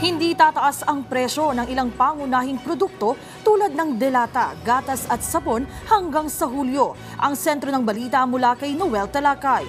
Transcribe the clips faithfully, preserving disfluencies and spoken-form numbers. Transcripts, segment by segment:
Hindi tataas ang presyo ng ilang pangunahing produkto tulad ng delata, gatas at sabon hanggang sa Hulyo. Ang sentro ng balita mula kay Noel Talakay.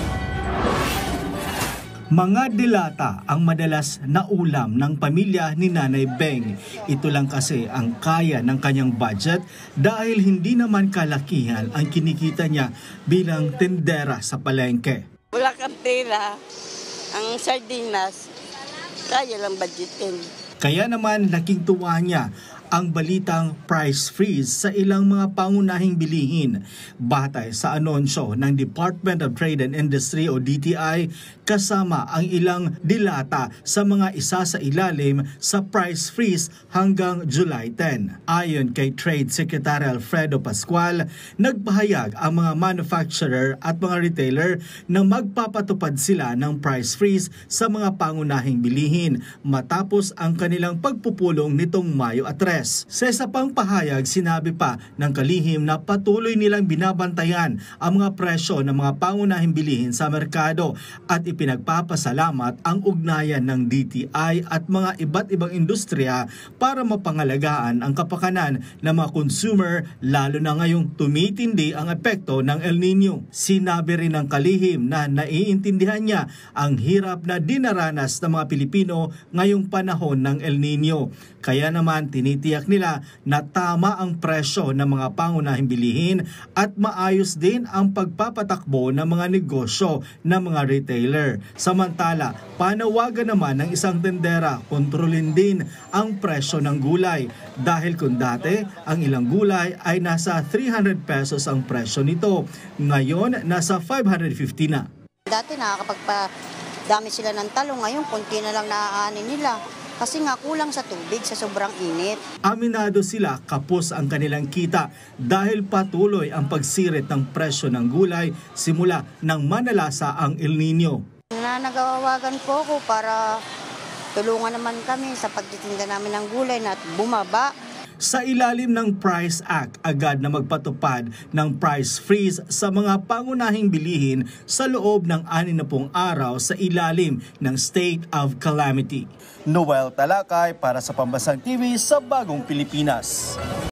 Mga delata ang madalas na ulam ng pamilya ni Nanay Beng. Ito lang kasi ang kaya ng kanyang budget dahil hindi naman kalakihan ang kinikita niya bilang tendera sa palengke. Wala kang pera, ang sardinas, kaya lang budgetin. Kaya naman laking tuwa niya ang balitang price freeze sa ilang mga pangunahing bilihin. Batay sa anunsyo ng Department of Trade and Industry o D T I, kasama ang ilang dilata sa mga isa sa ilalim sa price freeze hanggang July tenth. Ayon kay Trade Secretary Alfredo Pascual, nagpahayag ang mga manufacturer at mga retailer na magpapatupad sila ng price freeze sa mga pangunahing bilihin matapos ang kanilang pagpupulong nitong Mayo at tres. Sa isa pang pahayag, sinabi pa ng kalihim na patuloy nilang binabantayan ang mga presyo ng mga pangunahing bilihin sa merkado at ipinagpapasalamat ang ugnayan ng D T I at mga iba't ibang industriya para mapangalagaan ang kapakanan ng mga consumer lalo na ngayong tumitindi ang epekto ng El Nino. Sinabi rin ng kalihim na naiintindihan niya ang hirap na dinaranas ng mga Pilipino ngayong panahon ng El Nino. Kaya naman tinitiyak nila na tama ang presyo ng mga pangunahing bilihin at maayos din ang pagpapatakbo ng mga negosyo ng mga retailer. Samantala, panawagan naman ng isang tendera, kontrolin din ang presyo ng gulay. Dahil kung dati, ang ilang gulay ay nasa three hundred pesos ang presyo nito. Ngayon, nasa five hundred fifty na. Dati nakakapagpadami sila ng talong, ngayon konti na lang naaanin nila. Kasi nga kulang sa tubig sa sobrang init. Aminado sila kapos ang kanilang kita dahil patuloy ang pagsirit ng presyo ng gulay simula nang manalasa ang El Nino. Nanagawagan po ako para tulungan naman kami sa pagtitinda namin ng gulay na bumaba. Sa ilalim ng Price Act, agad na magpatupad ng price freeze sa mga pangunahing bilihin sa loob ng anim na pung araw sa ilalim ng State of Calamity. Noel Talakay para sa Pambansang T V sa Bagong Pilipinas.